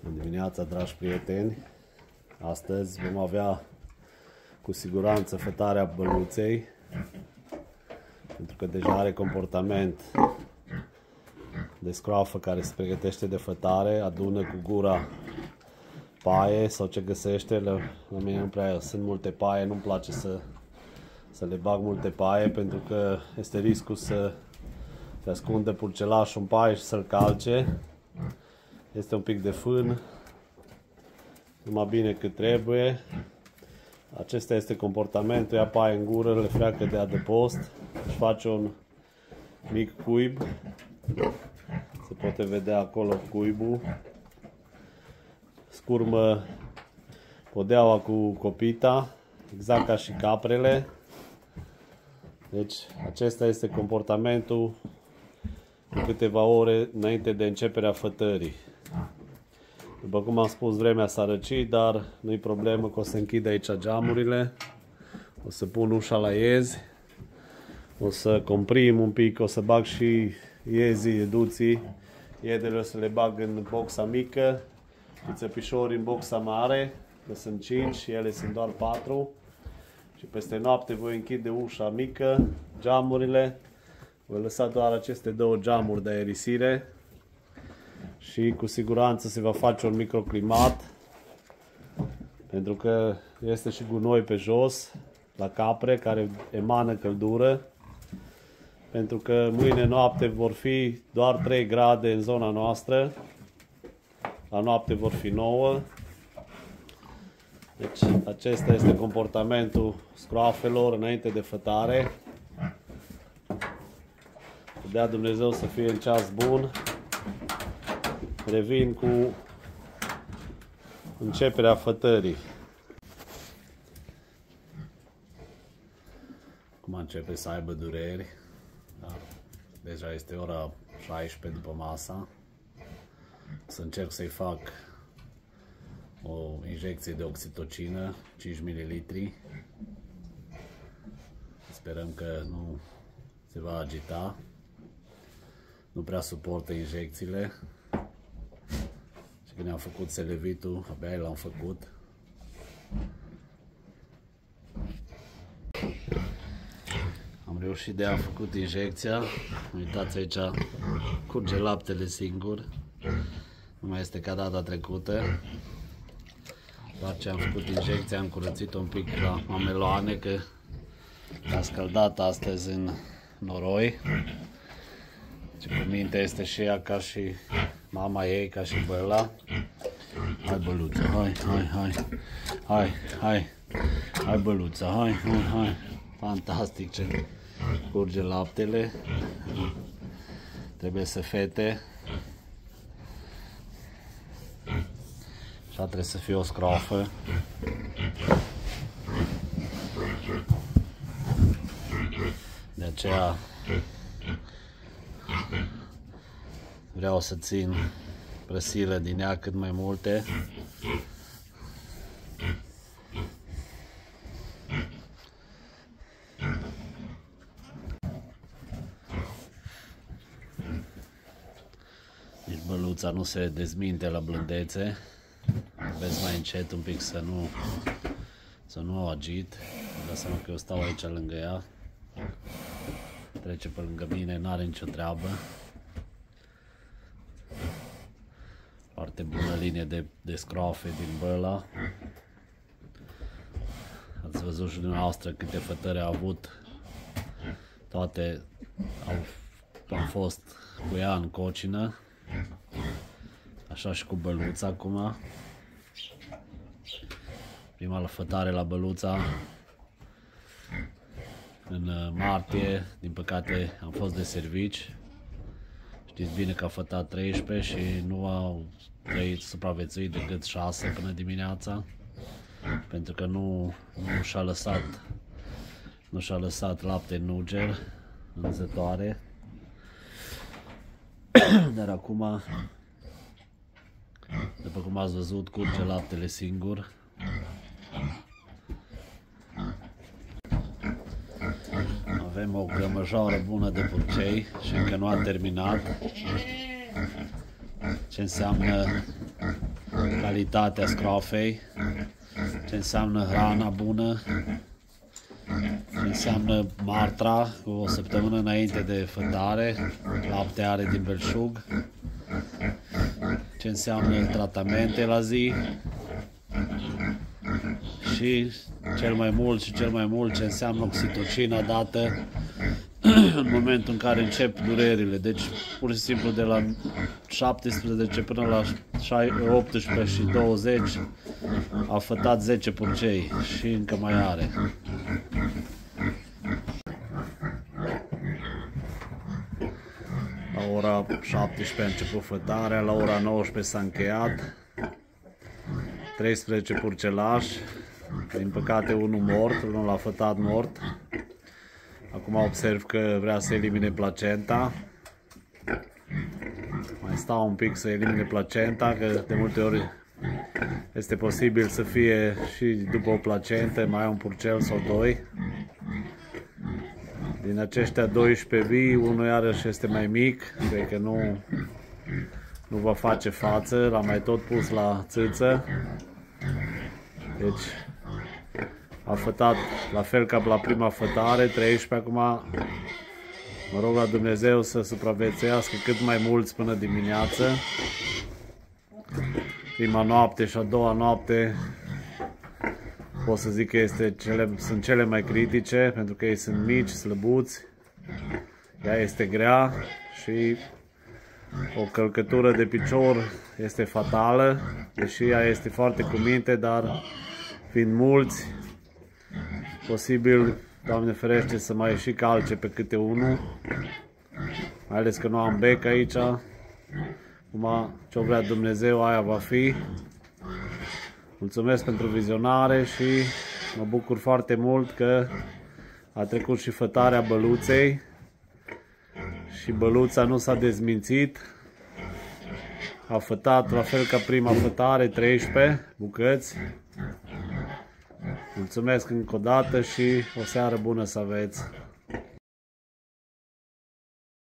Bună dimineața, dragi prieteni! Astăzi vom avea cu siguranță fătarea băluței, pentru că deja are comportament de scroafă care se pregătește de fătare, adună cu gura paie sau ce găsește. La mine nu prea sunt multe paie, nu-mi place să le bag multe paie, pentru că este riscul să se ascunde purcelașul în paie și să-l calce. Este un pic de fân, numai bine cât trebuie. Acesta este comportamentul, ia paie în gură, le freacă de adăpost, își face un mic cuib, se poate vedea acolo cuibul, scurmă podeaua cu copita, exact ca și caprele. Deci acesta este comportamentul în câteva ore înainte de începerea fătării. După cum am spus, vremea s-a răcit, dar nu-i problemă că o să închid aici geamurile, o să pun ușa la iezi, o să comprim un pic, o să bag și iezii, eduții, iedele o să le bag în boxa mică și țăpișorii în boxa mare, că sunt 5 și ele sunt doar 4. Și peste noapte voi închide ușa mică, geamurile, voi lăsa doar aceste două geamuri de aerisire și cu siguranță se va face un microclimat, pentru că este și gunoi pe jos la capre care emană căldură, pentru că mâine noapte vor fi doar 3 grade în zona noastră, la noapte vor fi 9. Deci acesta este comportamentul scroafelor înainte de fătare. Să dea Dumnezeu să fie în ceas bun. Revin cu începerea fătării. Acum începe să aibă dureri. Dar deja este ora 16 după masa. Să încerc să-i fac o injecție de oxitocină, 5 ml. Sperăm că nu se va agita. Nu prea suportă injecțiile. Și când am făcut selevitul, abia l-am făcut. Am reușit de a făcut injecția. Uitați aici, curge laptele singur. Nu mai este ca data trecută. Doar ce am făcut injecția, am curățit un pic la mameloane, că a scăldat astăzi în noroi. Și cu minte este și ea ca și mama ei, ca și Bella. Hai băluță, hai băluță, hai. Fantastic ce curge laptele. Trebuie să fete. Și trebuie să fie o scroafă. De aceea vreau să țin prăsile din ea cât mai multe. Deci băluța nu se dezminte la blândețe. Vezi mai încet un pic să nu o agit. Îmi dau seama că eu stau aici lângă ea. Trece pe lângă mine, n-are nicio treabă. Foarte bună linie de scroafe din Bella. Ați văzut și dumneavoastră câte fătări a avut. Toate am fost cu ea în cocină. Așa și cu băluța acum. Prima la fătare la băluța în martie, din păcate am fost de servici. Știți bine că a fătat 13 și nu au supraviețuit decât 6 până dimineața, pentru că nu și-a lăsat lapte în nuger, în zătoare. Dar acum, după cum ați văzut, curge laptele singur. Avem o grămăjoară bună de purcei și încă nu a terminat. Ce înseamnă calitatea scrofei, ce înseamnă hrana bună, ce înseamnă martra cu o săptămână înainte de fătare, lapte are din belșug, ce înseamnă tratamente la zi și cel mai mult ce înseamnă oxitocina dată în momentul în care încep durerile. Deci pur și simplu de la 17 până la 18 și 20 a fătat 10 purcei și încă mai are. La ora 17 a început fătarea, la ora 19 s-a încheiat. 13 purcelași, din păcate unul mort, unul l-a fătat mort. Acum observ că vrea să elimine placenta. Mai stau un pic să elimine placenta, că de multe ori este posibil să fie și după o placentă mai un purcel sau doi. Din aceștia 12 vii, unul iarăși este mai mic, cred că nu va face față, l-am mai tot pus la țâță. Deci a fătat la fel ca la prima fătare, 13 acum. Mă rog la Dumnezeu să supraviețuiască cât mai mulți până dimineață. Prima noapte și a doua noapte pot să zic că sunt cele mai critice, pentru că ei sunt mici, slăbuți, ea este grea și o călcătură de picior este fatală, deși ea este foarte cu minte, dar fiind mulți, posibil, Doamne ferește, să mai și calce pe câte unul, mai ales că nu am bec aici. Acum, ce-o vrea Dumnezeu, aia va fi. Mulțumesc pentru vizionare și mă bucur foarte mult că a trecut și fătarea băluței și băluța nu s-a dezmințit. A fătat la fel ca prima fătare, 13 bucăți. Mulțumesc încă o dată și o seară bună să aveți!